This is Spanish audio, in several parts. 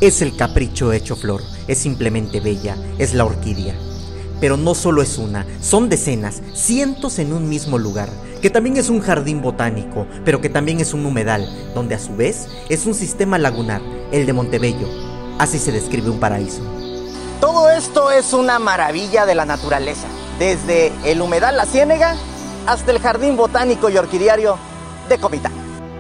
Es el capricho hecho flor, es simplemente bella, es la orquídea. Pero no solo es una, son decenas, cientos en un mismo lugar, que también es un jardín botánico, pero que también es un humedal, donde a su vez es un sistema lagunar, el de Montebello. Así se describe un paraíso. Todo esto es una maravilla de la naturaleza, desde el humedal La Ciénega hasta el jardín botánico y orquidiario de Comitán.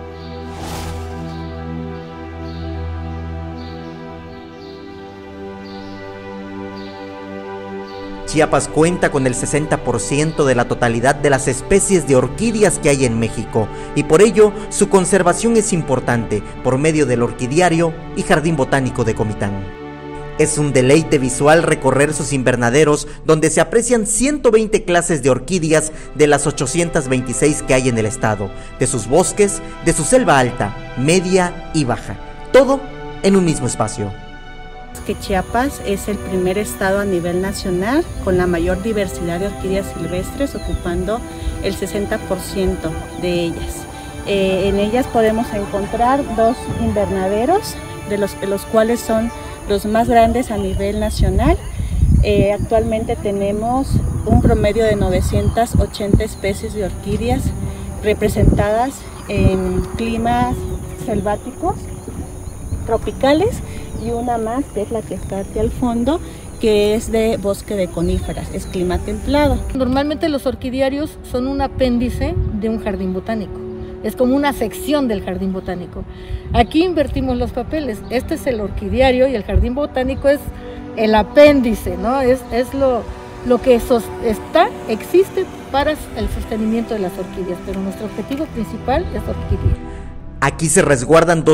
Chiapas cuenta con el 60% de la totalidad de las especies de orquídeas que hay en México y por ello su conservación es importante por medio del orquidiario y jardín botánico de Comitán. Es un deleite visual recorrer sus invernaderos donde se aprecian 120 clases de orquídeas de las 826 que hay en el estado, de sus bosques, de su selva alta, media y baja, todo en un mismo espacio. Que Chiapas es el primer estado a nivel nacional con la mayor diversidad de orquídeas silvestres, ocupando el 60% de ellas. En ellas podemos encontrar 2 invernaderos, de los cuales son los más grandes a nivel nacional. Actualmente tenemos un promedio de 980 especies de orquídeas representadas en climas selváticos, tropicales, y una más que es la que está aquí al fondo, que es de bosque de coníferas, es clima templado. Normalmente los orquidiarios son un apéndice de un jardín botánico, es como una sección del jardín botánico. Aquí invertimos los papeles, este es el orquidiario y el jardín botánico es el apéndice, ¿no? Es lo que existe para el sostenimiento de las orquídeas, pero nuestro objetivo principal es orquídea. Aquí se resguardan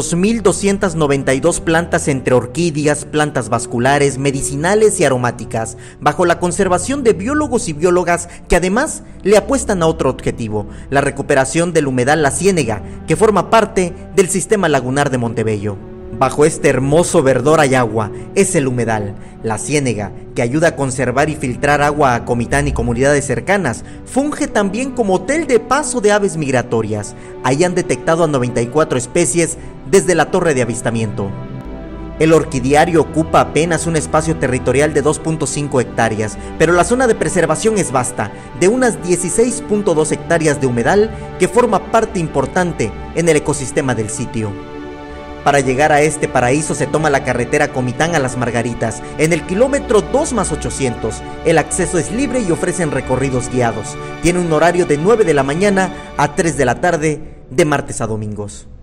2.292 plantas entre orquídeas, plantas vasculares, medicinales y aromáticas, bajo la conservación de biólogos y biólogas que además le apuestan a otro objetivo, la recuperación del humedal La Ciénega, que forma parte del sistema lagunar de Montebello. Bajo este hermoso verdor hay agua, es el humedal, La Ciénega, que ayuda a conservar y filtrar agua a Comitán y comunidades cercanas. Funge también como hotel de paso de aves migratorias. Ahí han detectado a 94 especies desde la torre de avistamiento. El orquidiario ocupa apenas un espacio territorial de 2.5 hectáreas, pero la zona de preservación es vasta, de unas 16.2 hectáreas de humedal que forma parte importante en el ecosistema del sitio. Para llegar a este paraíso se toma la carretera Comitán a Las Margaritas, en el kilómetro 2+800. El acceso es libre y ofrecen recorridos guiados. Tiene un horario de 9 de la mañana a 3 de la tarde, de martes a domingos.